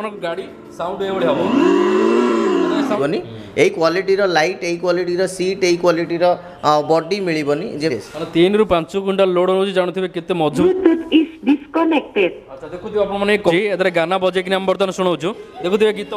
गाड़ी साउंड ए बढ़िया बनी एई क्वालिटी रो लाइट एई क्वालिटी रो सीट एई क्वालिटी रो बॉडी मिलिबनी जे 3 ରୁ 5 क्विंटल लोड होची जानथिबे केते मजबूत डिस्कनेक्टेड। अच्छा देखुथि आपण माने एदरे गाना बजे कि हम बर्तन सुनौछु देखुथि गीत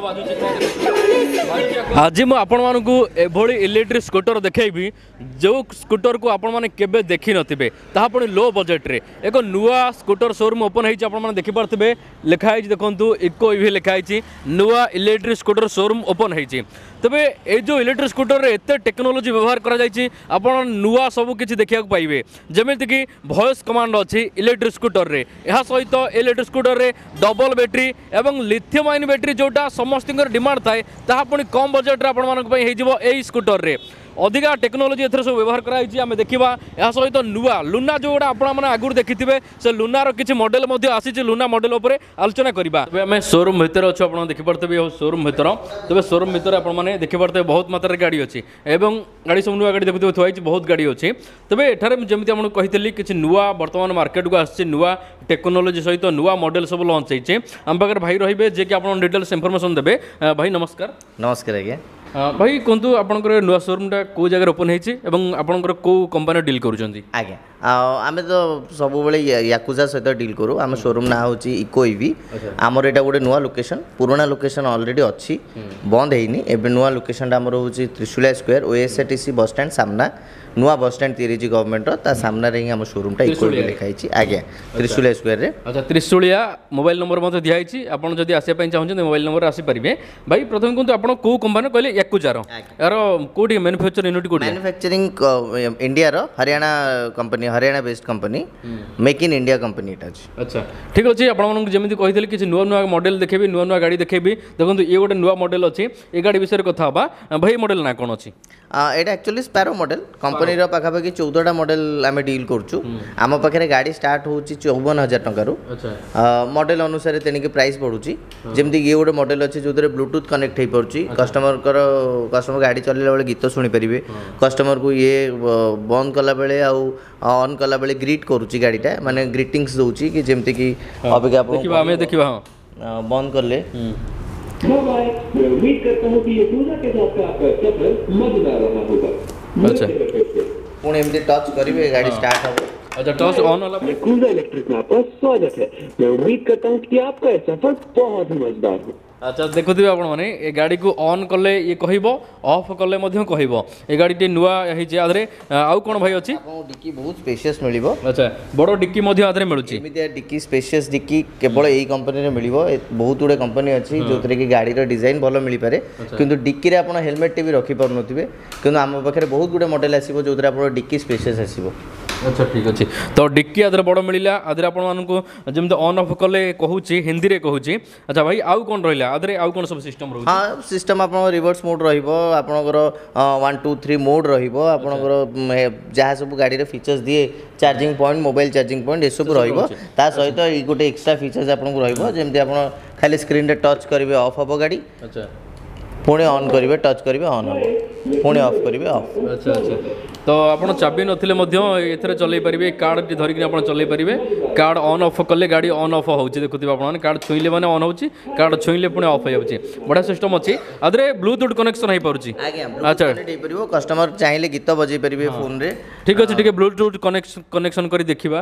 बाजू आज मु आपण मानकु एभली इलेक्ट्रिक स्कूटर देखैबी जो स्कूटर को आपण माने केबे देखि नथिबे ताहा पण लो बजेट रे एको नुवा स्कूटर शोरूम ओपन हेछि आपण माने देखि पारथिबे लिखा हेछि देखंतु इको ईवी लिखा हेछि नुवा इलेक्ट्रिक स्कूटर शोरूम ओपन हेछि तबे ए जो इलेक्ट्रिक स्कूटर रे एते टेक्नोलॉजी व्यवहार करा जायछि आपण नुवा सब किछि देखिया पाइबे जेमिति कि वॉइस कमांड अछि इलेक्ट्रिक स्कूटर रे एहा सहित इलेक्ट्रिक स्कूटर रे डबल बैटरी एवं लिथियम आयन बैटरी जोटा समस्तिंकर डिमांड थाए ताहा पुनी कम बजेट रे आपण मानक पई हे जिवो एई स्कूटर रे अधिका टेक्नोलॉजी एथरे सब व्यवहार कराई आम देखा यह सहित नुआ लुना जोड़ा आपने आगुरी देखिथे से लुनार किसी मॉडल आसी लुना मॉडल उपर आलोचना करवा आम शोरूम भितर अच्छे आप देखिपे शोरूम भर तेज शोरूम भितर आपने देखिपे बहुत मात्रा गाड़ी अच्छी एवं गाड़ी सब नुआ गाड़ी देखुए थोड़ी बहुत गाड़ी अच्छी तेज एठार जमी आपको कही किसी नुआ बर्तमान मार्केट को आसी नुआ टेक्नोलॉजी सहित नुआ मॉडल सब लॉन्च होती आम पाखे भाई रे जे कि आप डिटेल्स इनफॉरमेशन देवे भाई नमस्कार। नमस्कार आज्ञा भाई कहतु आपंकर नुआ शोरूमटा कौ जगह ओपन होती आपंकर कौ कंपनी डील करुँच आज्ञा आम तो सब याकुजा सहित डील करूँ आम शोरूम ना हूँ इको ईवी आमर यहाँ गोटे नुआ लोकेशन पुराना लोकेशन ऑलरेडी अच्छी बंद होनी एवं नुआ लोकेशन आमर हूँ Trishulia square OSRTC bus stand सामना नुआ बस स्टैंड तैयारी गवर्नमेंट सामना रे आम शोरूम इको ईवी लिखाई आज्ञा त्रिशूलिया स्क्वायर रे। अच्छा त्रिशूलिया मोबाइल नंबर मत दिखाई आपड़ जब आसापी चाहते मोबाइल नंबर आसीपारे भाई प्रथम कहते आप कौ कंपनी कहले याकुजार यार कौटी मैन्युफैक्चर यूनिट कौटी मैन्युफैक्चरिंग इंडिया रो Haryana company Haryana based company make in India company एटा अछि। अच्छा ठीक अच्छे आपको जमी कही किसी नुआ नुआ मॉडल देखेबी नुआ नुआ गाड़ी देखेबी देखो ये गोटे नुआ मॉडल अच्छी ये गाड़ी विषय कथा भाई मॉडल ना कौन अच्छी एटा एक्चुअली स्पैरो मॉडल कंपनी रो पाखापाखि 14टा मॉडल आम डील करछु आम पाखे गाड़ी स्टार्ट होची 54,000 टंका मॉडल अनुसार तेणिक प्राइस बढ़ुची जमती ये गोटे मॉडल अच्छी जो ब्लूटूथ कनेक्ट हो पार्टी कस्टमर गाड़ी चलैला बेले गीत शुणी पारे कस्टमर को ये बंद कला बेले आउ ऑन कला बेले ग्रीट करुची गाड़ीटा माने ग्रीटिंग्स दउची कि जेमती कि अबिका देखिबा बंद करले मैं उम्मीद करता हूं कि ये पूजा के साथ आपका सफर मजेदार रहा होगा। अच्छा पुणे एमती टच करिवे गाड़ी स्टार्ट हो। अच्छा टच ऑन वाला क्रूजर इलेक्ट्रिक में आपका स्वागत है। मैं उम्मीद करता हूं कि आपका सफर बहुत ही मजेदार हो। अच्छा देखुवे आप गाड़ी को ऑन कले ये कह ऑफ कले कह ये गाड़ी नुआ आधे आउ कौन भाई अच्छी डिक्की बहुत स्पेशियस मिलिबो। अच्छा बड़ डिक्की आधे मिलूँ डिक्की स्पेशियस डिक्की केवल यही कंपनी रे मिलिबो बहुत गुड़े कंपनी अच्छी जो कि गाड़ी डिजाइन भल मिल पारे किंतु डिक्की रे आपण हेलमेट भी रखी पार नथिबे किंतु आम पाखे बहुत गुड़े मॉडल आसीबो जो आप डिक्की स्पेशियस आसीबो। अच्छा ठीक अच्छे तो डिक्की आधे बड़ मिलला आधे आपको जमी ऑन ऑफ कले कहूँ हिंदी में कहूँ। अच्छा भाई आउ कौन रहा आधे आउ कौन सब सिस्टम रही हाँ सिस्टम आप रिवर्स मोड रपर 1 2 3 मोड रपर जहाँ सब गाड़ी फीचर्स दिए charging point mobile charging point ये सब रा सहित ये गोटे एक्स्ट्रा फीचर्स आपको रमती आप खाली स्क्रीन रे टच करेंगे ऑफ हम गाड़ी। अच्छा पुणे ऑन करेंगे टच करेंगे ऑन हम पुणे ऑफ करेंगे ऑफ। अच्छा अच्छा तो आपड़ चाबी नथिले चल पारे कार्ड धरिक चल पारे कार्ड ऑन ऑफ कले गाड़ी ऑन ऑफ हो देखुए आप कार्ड छुईले मैंने ऑन होची कार्ड छुईले पुणे ऑफ हो जाए बढ़िया सिस्टम अच्छी आधे ब्लूटूथ कनेक्शन हो पार्टी। अच्छा कस्टमर चाहिए गीत बजे पारे फोन रे ठीक अच्छे ठीक ब्लूटूथ कनेक्शन कर देखा।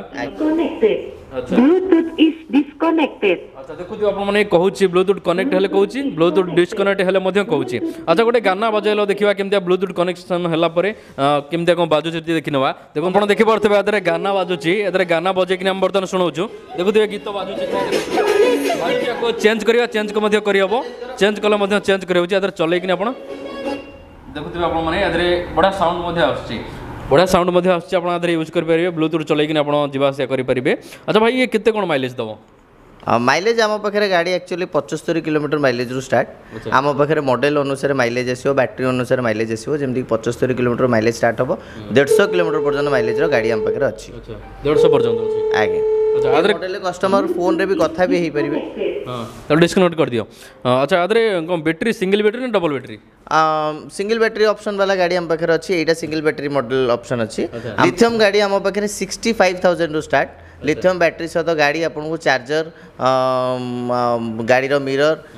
अच्छा देखुए आपने कहूँ ब्लूटूथ कनेक्ट हेल्ले कहूँ ब्लूटूथ डिस्कनेक्ट हेल्ले कहूँ। अच्छा गोटे गाना बजाइल देखा केमती ब्लूटूथ कनेक्शन है केमती कौन बाजुचे देखी ना देखो आप देखिपे आधे गाना बाजुची एदरे गाना बजेक आम बर्तमान शुणाऊँ देखुए गीत बाजुचे चेंज करवा चेंज करहब चेंज कले चेंज कर चलैक आप देखुए आपने बढ़िया साउंड बढ़िया साउंड आधे यूज करेंगे ब्लूटूथ चलैक आप जावासिया करेंगे। अच्छा भाई ये केते कौन माइलेज दब माइलेज आम पाखे गाड़ी एक्चुअली 75 किलोमीटर माइलेज रू स्टार्ट आम पाखे मॉडल अनुसार माइलेज आसो बैटरी अनुसार माइलेज आसो जमी 75 किलोमीटर माइलेज स्टार्ट हम 150 किलोमीटर पर्यटन माइलेज गाड़ी आम पाखे अच्छी 150 पर्यटन आज्ञा मॉडल कस्टमर फोन रे भी कथा भी हो पारे डिस्कनेक्ट कर दियो। अच्छा आधे बैटरी सिंगल बैटरी ना double battery single battery option वाला गाड़ी आम पाखे अच्छी एटा सिंगल बैटरी मॉडल ऑप्शन अच्छी लिथियम गाड़ी आम पाखे 65,000 रू स्टार्ट लिथियम बैटरी सहित गाड़ी आपको चार्जर गाड़ी मिरर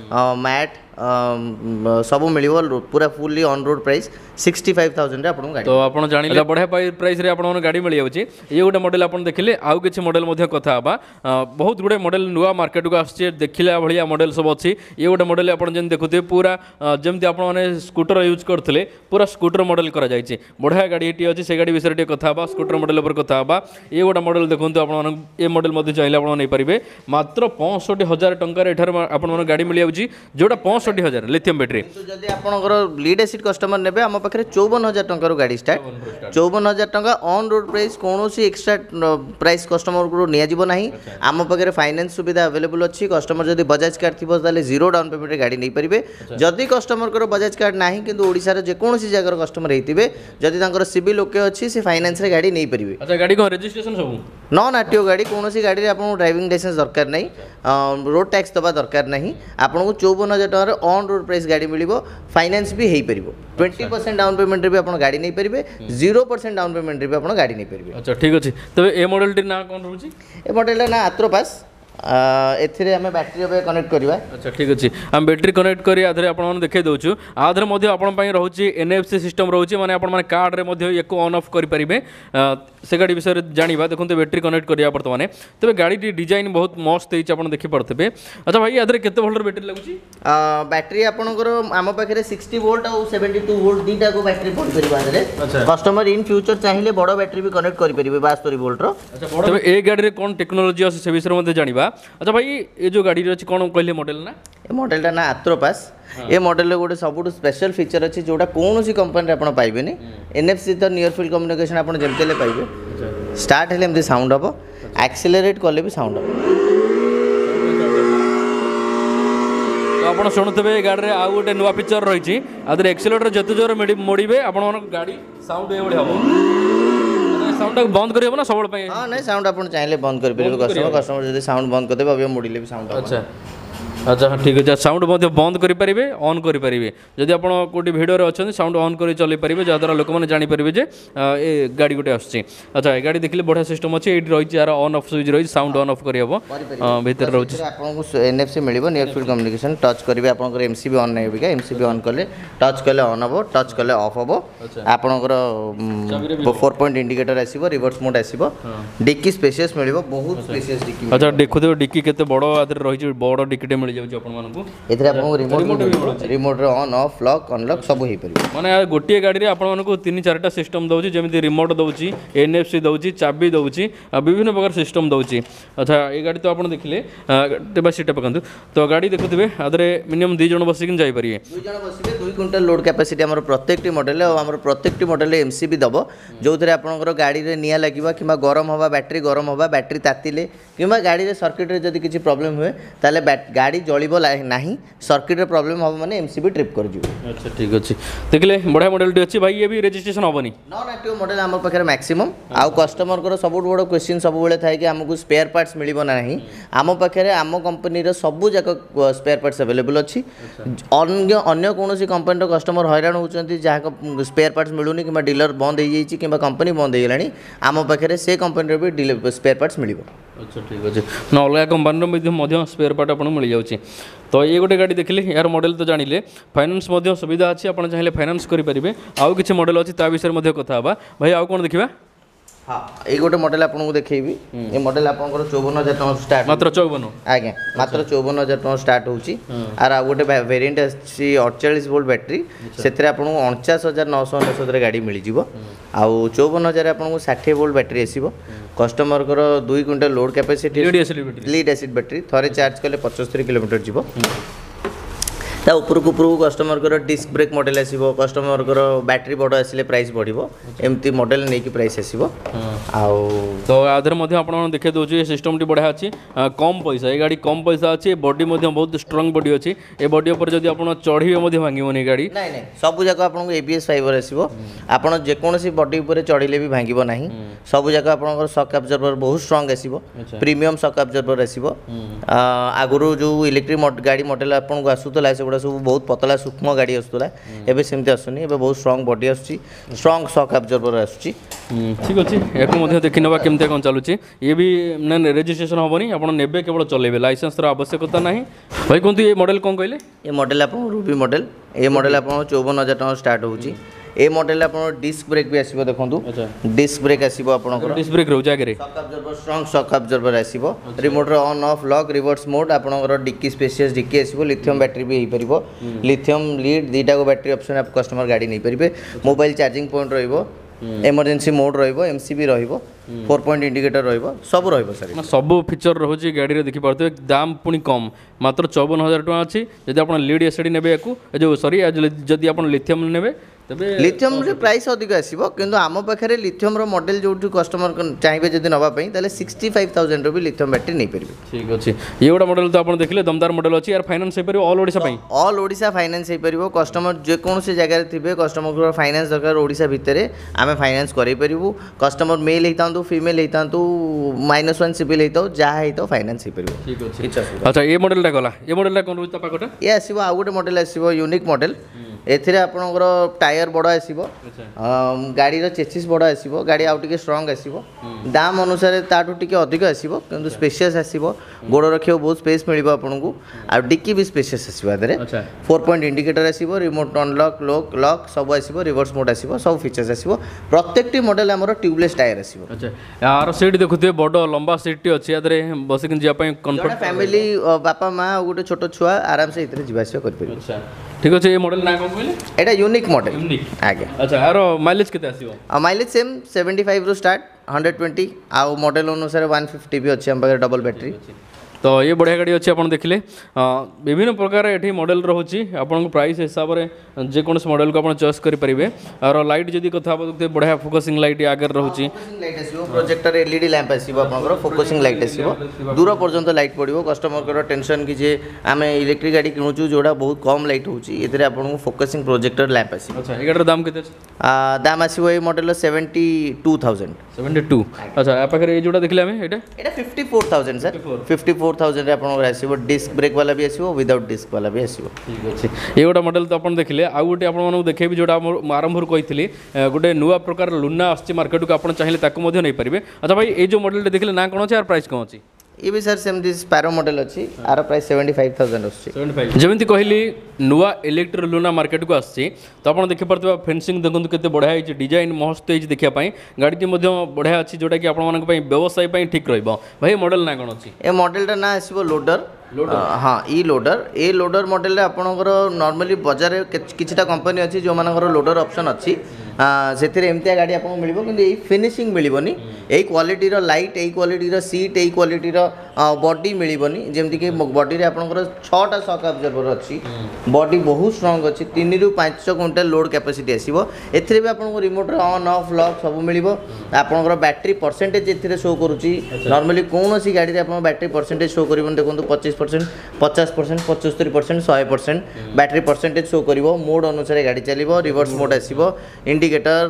मैट सब मिल पूरा फुल्ली ऑन रोड प्राइस 65,000 आपको गाड़ी तो आप जान बढ़िया प्राइस रे आपन गाड़ी मिल जाऊँगी ये गोटे मॉडल आप देखिले आउ किसी मॉडल कथा हाँ बहुत गुड़े मॉडल नुआ मार्केट को आसचे देखला भाया मॉडल सब अच्छी ये गोटे मॉडल आप देखुए पूरा जमती आप स्कूटर यूज करते पूरा स्कूटर मॉडल करा जायछि बढ़िया गाड़ी ये अच्छी से गाड़ी विषय टे कथा हाँ स्कूटर मॉडल पर कथा हाँ ये गोटे मॉडल देखो आप ये मॉडल चाहिए आप नहीं पारे मात्र 65,000 टंकार आप गाड़ी मिल जाऊँगी जोटा 65,000 लिथियम बैटेरी जदि आपनकर लीड एसिड कस्टमर नेबे आम पाखे 54,000 टंकार गाड़ी स्टार्ट 54,000 टंका ऑन रोड प्राइस कौन एक्स्ट्रा प्राइस कस्टमर को नियाजिबो नाही आम पाखे फाइनेंस सुविधा अवेलेबल अच्छी कस्टमर जदि बजाज कार्ड थी ताले जीरो डाउन पेमेंट रे गाड़ी नहीं पारे जदि कस्टमर को बजाज कार्ड नाही किंतु ओडिसा रे जेकोसी जगह कस्टमर हेतिबे जदि तांकर सिविल ओके अच्छी से फाइनेंस रे गाड़ी नहीं पारे अच्छा गाड़ी को रजिस्ट्रेशन सब नॉन आरटीओ गाड़ी कौन गाड़ी रे आपन ड्राइविंग लाइसेंस दरकार नहीं रोड टैक्स दबा दरकार नहीं आपन को 54,000 टंका रे ऑन रोड प्राइस गाड़ी मिलिबो फाइनेंस भी हेई परिबो 20% डाउन पेमेंट रे भी आपन गाड़ी नहीं पारे 0% डाउन पेमेंट रे भी आपन गाड़ी नहीं पारे अच्छा ठीक अच्छे तबे ए मॉडल टी ना कोन रहउची ए मॉडल ना आत्रोपास एथिरे हमें बैटरी अब कनेक्ट करवा अच्छा ठीक अच्छे आम बैटेरी कनेक्ट करी आधे आप देखे दूँ आधे रोचे NFC सिस्टम रोचे माने आपण कार्ड रे ऑन ऑफ करें से गाड़ी विषय जाना देखो बैटेरी कनेक्ट करा बर्तमान तेज गाड़ी डिजाइन बहुत मस्त आप देखिपे अच्छा भाई आधे केते वोल्ट बैटेरी लगुच बैटेरी आपंकर आम पाखे 60 वोल्ट और 72 वोल्ट दीटा को बैटेरी पड़े कस्टमर इन फ्यूचर चाहिए बड़ बैटेरी भी कनेक्ट करेंगे 72 वोल्ट तेज ए गाड़ी कौन टेक्नोलोजी अच्छे से विषय जाना अच्छा भाई ये जो गाड़ी अच्छी कौन कहले मॉडल ना ये मॉडलटा ना आत्रोपास ये मॉडल गोटे सब स्पेशल फीचर अच्छी जोटा कौन सी कंपनी आप पाइबे NFC तो नियर फील्ड कम्युनिकेशन आप जमती पाइबे स्टार्ट हेल्ले साउंड हम एक्सेलरेट कले भी साउंड हम तो आप शुणुवे गाड़ी आउ गोटे नुआ फीचर रही आदि एक्सेलरेटर जिते जोर मोड़े आप गाड़ी साउंड ये हम साउंड बंद कर ना सब हाँ नहीं साउंड आप चाहिए बंद कर कस्टमर जब साउंड बंद करदे अभी मोड़े भी साउंड अच्छा अच्छा हाँ ठीक अच्छे साउंड बंद करेंगे ऑन करेंगे जदि आप कौटी भिडियो अच्छे साउंड ऑन कर चल पारे जहाँद्वारा लोक मैंने जानीपारे ये गाड़ी गोटे आस अच्छा ये गाड़ी देखिए बढ़िया सिस्टम अच्छी ये रही यार ऑन ऑफ स्विच रही साउंड ऑन ऑफ करहब भितर रोचे आपको NFC मिल नियर फील्ड कम्युनिकेशन टच करेंगे आप MCB ऑन नहीं होगा MCB ऑन कले टच कले ऑन हम टच कले ऑफ हम आपंकर 4 पॉइंट इंडिकेटर आसो रिवर्स मोड आसो डिक्की स्पेशियस मिल बहुत स्पेशियस डिक्की अच्छा देखुए डिक्की केते बड़ रही बड़ डिक्कीटे मिल remote on off lock unlock सब हो पारे माने गोटे गाड़ी आपको 3-4टा सिस्टम दूसरी जमी रिमोट दूसरी NFC दूसरी चाबी दूसरी विभिन्न प्रकार सिस्टम दूसरी अच्छा ये गाड़ी तो आप देखिले सीटा पकातु तो गाड़ी देखुए आधे मिनिमम 2 जन बसिक जापर 2 जन बसवे 2 क्विंटल लोड कैपेसिटी आम प्रत्येक मॉडल और प्रत्येक मॉडल MCB दब जो थे आपंकर गाड़ी में निआ लगे कि गरम हवा बैटेरी तातिले कि गाड़ी सर्किट रे जदि किसी प्रॉब्लम हुए ताले गाड़ी जलिबो नहीं सर्किट रे प्रॉब्लम हम माने MCB ट्रिप कर जीव अच्छा ठीक अच्छे देखिले बढ़िया मॉडल टी अच्छी भाई ये भी रजिस्ट्रेशन हेनी नॉन एक्टिव मॉडल आम पाखे मैक्सिमम आउ कस्टमर को सब बड़ क्वेश्चन सब बेले थाए कि आमको स्पेयर पार्ट्स मिल ना आम पाखे आम कंपनी सब जाक स्पेयर पार्ट्स अवेलेबल अच्छी अन्य कौन कंपनी कस्टमर हैरान होती जहाँ स्पेयर पार्ट्स मिलूनी कि डीलर बंद हो जाइए कि कंपनी बंद हो गलानी आम पाखे से कंपनी भी स्पेयर पार्ट्स मिल अच्छा ठीक अच्छे ना अलग कंपनी स्पेयर पार्ट आपको मिल जाऊँगी तो ये गोटे गाड़ी देखिले यार मॉडल तो जानिले फाइनेंस सुविधा अच्छी आप चाहिए फाइनेंस करेंगे आउ किसी मॉडल अच्छी ता विषय कथा भाई आउ कौन देखा हाँ ये गोटे मॉडल आपको देखी ये मॉडल आप 54,000 टका स्टार्ट मात्र 54 आज्ञा मात्र 54,000 टका स्टार्ट होची आर आ गोटे वेरिएंट आछि 48 वोल्ट बैटरी सेतरे आपको 49,999 रे गाड़ी मिल जिवो आउ 54,000 आपको 60 वोल्ट बैटरी आसीबो कस्टमर को 2 quintal load capacity lead acid battery थरे चार्ज कले 75 किलोमीटर जीवो ता उपरକୁ कस्टमर को डिस्क ब्रेक मॉडल आसीबो कस्टमर को बैटरी बड़ आसिले प्राइस बढ़िबो एमती मॉडल नै कि प्राइस आसीबो आउ तो आधर मध्ये आपण देखे दोछु ये सिस्टम टी बढ़िया अछि कम पैसा ये गाड़ी कम पैसा अछि बॉडी मध्ये बहुत स्ट्रांग बॉडी अछि ए बॉडी ऊपर जदी आपण चढ़िबे मध्ये भांगिबोनी गाड़ी नै नै सब जगह आपन ABS फाइबर आसीबो आपण जे कोनोसी बॉडी ऊपर चढ़िले भी भांगिबो नाही सब जगह आपन शॉक अब्जॉर्बर बहुत स्ट्रांग आसीबो प्रीमियम शॉक अब्जॉर्बर आसीबो आगुरु जो इलेक्ट्रिक गाड़ी मॉडल आपन को आसुतला से एगुड़ा सब बहुत पतला सूक्ष्म गाड़ी आसूला एबे सेमती आसुनी एबे बहुत स्ट्रांग बॉडी आसुची स्ट्रांग शॉक अब्जॉर्बर आसुची ठीक अच्छे याकू मध्य देखि नबा केमते कोन चलुची ये भी ना रजिस्ट्रेशन होबनी आपण नेबे केवल चलेबे लाइसेंस रो आवश्यकता नाही भाई कोन ये मॉडल कोन कहले ये मॉडल आपन रूबी मॉडल ये मॉडल आपन 54000 टका स्टार्ट होउची ए मॉडल आपन डिस्क ब्रेक भी आसीबो देखंतु डिस्क ब्रेक आसीबो आपन डिस्क ब्रेक रहू जागे रे shock absorber strong shock absorber आसीबो रिमोट रो on off lock reverse mode आपन डिक्की स्पेशियस डिक्की आसीबो लिथियम बैटरी भी हेई परिबो लिथियम लीड दीटा को बैटरी ऑप्शन आप कस्टमर गाड़ी नहीं परिबे मोबाइल चार्जिंग पॉइंट रहइबो इमरजेंसी मोड रहइबो एमसीबी रहइबो 4 पॉइंट इंडिकेटर रहइबो सब रहइबो सर सब फीचर रहउची गाड़ी रे देखि पारते दाम पुनी कम मात्र 54000 टका अछि जदि आपण लीड एसडी नेबे याकू जो सॉरी जदि आपण लिथियम नेबे तबे लिथियम रे प्राइस अधिक आसीबो किंतु आम पाखरे लिथियम रो मॉडल जोटू कस्टमर चाहिबे जदि नबा पई ताले 65000 रो भी लिथियम बैटरी नहीं परिबे ठीक अछि ये गोटा मॉडल तो आपण देखले दमदार मॉडल अछि यार फाइनेंस हे परिबो ऑल ओडिसा पई ऑल ओडिसा फाइनेंस हे परिबो कस्टमर जे कोन से जगह रे थिबे कस्टमर को फाइनेंस दरकार ओडिसा भितरे आमे फाइनेंस करै परिबो कस्टमर मेल हेतांतु फीमेल हेतांतु -1 सिविल हेताउ जा हेताउ फाइनेंस हे परिबो ठीक अछि अच्छा ये मॉडल टा गला ये मॉडल टा कोन रुता पाकोटा ये आसीबो आ गोटे मॉडल आसीबो यूनिक मॉडल एथिरे आपनकर टायर बड़ आसीबो गाड़ी रो चेसिस बड़ आसीबो गाड़ी आउ टिके स्ट्रांग आसीबो दाम अनुसार ताटू टिके अधिक आसीबो किंतु स्पेशियस आसीबो गोड़ रखियो बहुत स्पेस मिलिबो आपनकू आ डिक्की भी स्पेशियस आसीबो आदरे 4 पॉइंट इंडिकेटर आसीबो रिमोट अनलॉक लॉक सब आसीबो रिवर्स मोड आसीबो सब फीचर्स आसीबो प्रत्येकटी मॉडल हमरो ट्यूबलेस टायर आसीबो अच्छा यार सीट देखुते बड़ लंबा सीट टी अछि आदरे बसिक जिया पई कंफर्ट फैमिली बापा मां आ गोटे छोटो छुआ आराम से इतरे जिवासिया कर परिबो अच्छा ठीक अछि ये मॉडल ना कोन कहले एटा यूनिक मॉडल यूनिक आगे अच्छा यार माइलेज केते आसीबो आ माइलेज सेम 75 रो स्टार्ट 120 आ मॉडल अनुसार 150 भी अछि हम पाखे डबल बैटरी तो ये बढ़िया गाड़ी अच्छी आप देखिले विभिन्न प्रकार ये मॉडल रोचे आपन प्राइस हिसाब से जेकोन मॉडल को आप चॉइस करेंगे और लाइट जदि कथा बढ़िया फोकसिंग लाइट आगे रोचे लाइट आसीबो प्रोजेक्टर एलईडी लैंप आसीबो आपनकर फोकसिंग लाइट आसीबो दूर पर्यंत लाइट पड़िबो कस्टमर को टेंशन कि जे आमे इलेक्ट्रिक गाड़ी किनुचु जोड़ा बहुत कम लाइट होची एतरे आपन फोकसिंग प्रोजेक्टर लैंप आसीबो अच्छा ए गाड़ी दाम केते दाम आसीबो ए मॉडल 72000 72 अच्छा आ पाखरे ए जोड़ा देखले हमें एटा 54000 सर 54000 रे आपन आसीबो डिस्क ब्रेक वाला भी आसीबो विदाउट डिस्क वाला भी आसीबो ठीक अछि ए गोटा मॉडल तो अपन देखले आ गोटे आपन मानु देखेबी जोड़ा आरंभ रू कहितली गोटे नुवा प्रकार लुना आछि मार्केट को आपन चाहिले ताकू मध्ये नै परिबे अच्छा भाई ए जो मॉडल देखले ना कोन अछि आर प्राइस कोन अछि ये भी sir same this sparrow model अछि आर प्राइस 75000 अछि 75 जेमति कहली नुआ इलेक्ट्रिक लुना मार्केट को आछि तो आपण देखि परतबा फेंसिंग देखंतु केते बढ़िया है डिजाइन मस्त है देखिया पई गाड़ी टी मध्ये बढ़िया अछि जोटा कि आपण मानक पई व्यवसाय पई ठीक रहइबो भाई मॉडल ना कोन अछि ए मॉडल टा ना आसीबो लोडर हाँ ई लोडर मॉडल आपणकर नॉर्मली बाजार किछटा कंपनी अच्छी जो मानकर लोडर ऑप्शन अच्छी से एमती गाड़ी आपको मिल कि फिनिशिंग मिलबनी यही क्वालिटी लाइट यही क्वालिटी सीट यही क्वालिटी बॉडी मिलबनी जमती कि बॉडी रे आपणकर 6टा शॉक अब्जॉर्बर अच्छी बॉडी बहुत स्ट्रांग अच्छी 3 ରୁ 5 क्विंटल लोड कैपेसिटी आसीबो एथिरे भी आपनको रिमोट ऑन ऑफ लॉक सब मिलिबो आपणकर बैटरी परसेंटेज एथिरे शो करूची नॉर्मली कौन सी गाड़ी रे आपन बैटरी परसेंटेज शो करिबन देखंतु 25% 50% 75% 100% बैटरी परसेंटेज शो करिवो मोड अनुसार गाड़ी चलिबो रिवर्स मोड आसीबो इंडिकेटर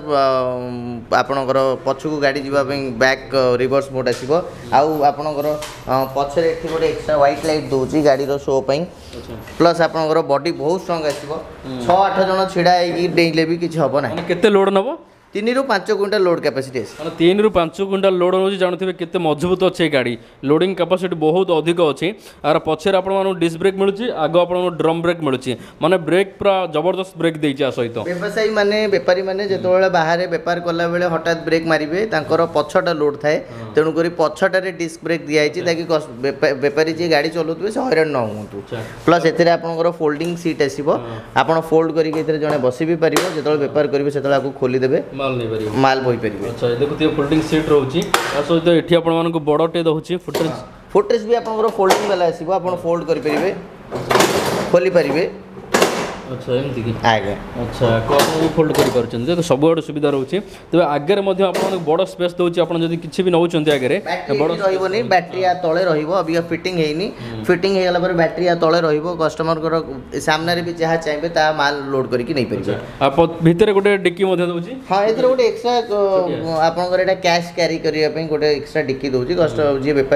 आपणकर पछकु गाड़ी जीवा बैक रिवर्स मोड आसीबो आउ आपणकर पछरे एठी गोटे एक्स्ट्रा व्हाइट लाइट दोची गाड़ी रो शो पई प्लस आपणकर बॉडी बहुत स्ट्रांग आसीबो 6-8 जण छिडा हेकी डेइले भी किछ हबो नाही केते लोड नबो 3 ରୁ 5 क्विंटल लोड कैपेसिटी है 3 ରୁ 5 क्विंटल लोड होची जानथिबे केते मजबूत अछि गाड़ी लोडिंग कैपेसिटी बहुत अधिक अछि आर पछर आपण मानु डिस्क ब्रेक मिलुची आगो आपण ड्रम ब्रेक मिलुची माने ब्रेक पूरा जबरदस्त ब्रेक देइची आ सहित व्यवसायी माने व्यापारी माने जेतोळे बाहर व्यापार करला बेले हठात ब्रेक मारिबे तांकर पछटा लोड थाए तेनु करी पछटारे डिस्क ब्रेक दियाइची ताकि व्यापारी जे गाड़ी चलुतबे से हैरान न होंतु प्लस एथिरे आपनकर फोल्डिंग सीट आसीबो आपण फोल्ड करी के एथिरे जने बसी भी परिबो जेतोळे व्यापार करिवे सेतोळे आकु खोली देबे माल बोई परिबे अच्छा देखो फोल्डिंग सीट रहउची आ सहित एठी आपण मानको बडटे दउची फुटरेस भी आपनकर फोल्डिंग वाला आसीबो आपण फोल्ड करि परिबे खोली परिबे अच्छा एमती की आगे अच्छा कॉर्नर भी फोल्ड करि परछन देखो सब आड़ सुविधा रहउची तबे आगे मध्ये आपण बड़ स्पेस दउची आपण जदी किछि भी नउचंती आगे बड़ रहिबो नै बैटरी आ तळे रहिबो अभी फिटिंग हेइनी फिटिंग हेगला पर बैटरी आ तळे रहिबो कस्टमर को सामने रे भी जहा चाहिबे ता माल लोड करि कि नै परिबे आप भीतर गोटे डिक्की मध्ये दउची हां एथरे गोटे एक्स्ट्रा आपनकर एटा कैश कैरी करिया पे गोटे एक्स्ट्रा डिक्की दउची कस्टमर जे व्यापारी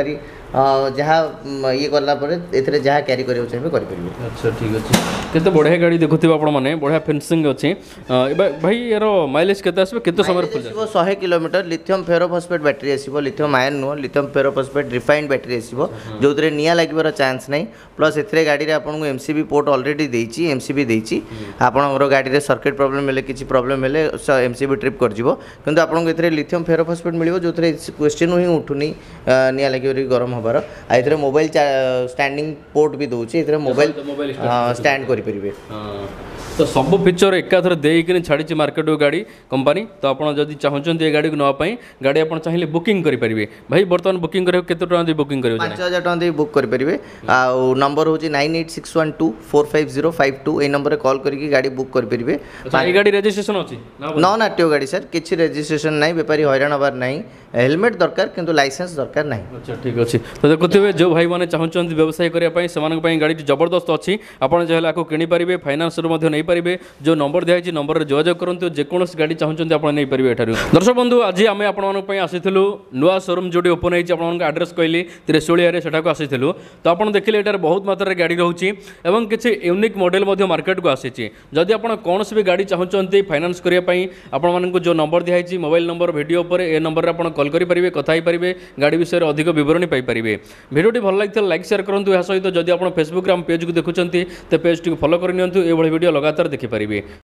जहाँ ये कला एथिरे जहाँ क्यारी करियो चाहिए करिपरिबे। अच्छा ठीक अच्छे केते बढ़िया गाड़ी देखुथिबा आपण माने बढ़िया फिनिशिंग अछि भाई यार माइलेज केते आसबे केते समय फुल जाय 100 किलोमीटर लिथियम फेरोफॉस्फेट बैटरी आसीबो lithium ion no lithium ferrophosphate refined battery आसीबो जोतरे निया लागबार चांस नहीं प्लस एथिरे गाड़ी रे आपन को एमसीबी पोर्ट ऑलरेडी देइची एमसीबी देइची आपन गाड़ी रे सर्किट प्रॉब्लम मिले किछि प्रॉब्लम मिले एमसीबी ट्रिप कर जिवो किंतु आपन को एथिरे लिथियम फेरोफॉस्फेट मिलिबो जोतरे क्वेश्चन ही उठुनी निया लागबार गरम हबार आइथरे मोबाइल स्टैंडिंग पोर्ट भी दउची एथिरे मोबाइल स्टैंड करि परिबे। तो सब फीचर एकाथर देकिन छाड़ी मार्केट गाड़ी कंपनी तो आपड़ जब चाहते ये गाड़ी को नापाई गाड़ी आप चाहिए बुकिंग करेंगे भाई बर्तमान बुकिंग करेंगे केते टका दे बुकिंग करेंगे 5000 टका दे बुक करेंगे आ नंबर हूँ 9861245052 ए नंबर कॉल करके गाड़ी बुक करेंगे। ये गाड़ी रजिस्ट्रेशन अच्छी नॉन आरटीओ गाड़ी सर किसी रजिस्ट्रेशन नहीं बेपारी हैरान हबार नहीं हेलमेट दरकार किंतु लाइसेंस दरकार नहीं। अच्छा ठीक अच्छे तो देखुए जो भाई मैंने चाहते व्यवसाय करने से गाड़ी जबरदस्त अच्छी आपड़ चाहे किनीपारे फाइनान्स नहीं पारे जो नंबर दिखाई नंबर जोगाजोग करूँ जेकोसी गाड़ी चाहते आप नहीं पारे एठार। दर्शक बंधु आज आम आपण आसीलु नुआ शोरूम जो ओपन होती आप आड्रेस कहली त्रिशूलिया से आसीलु तो आप देखिए यहाँ बहुत मात्रा गाड़ी रोचे और किसी यूनिक मॉडल मार्केट को आसी जदि आप कौन भी गाड़ी चाहते फाइनान्स करने आपण जो नंबर दिखाई मोबाइल नंबर वीडियो पर ए नंबर आप कॉल करेंगे कथा ही पारे गाड़ी विषय अधिक बरणी पाइपर। भिडियोटी भल लगी लाइक शेयर करूँ यह सहित जदि आप फेसबुक पेज को देखुं तो पेज टी फॉलो करनी ये वीडियो लगातार देखिपारे।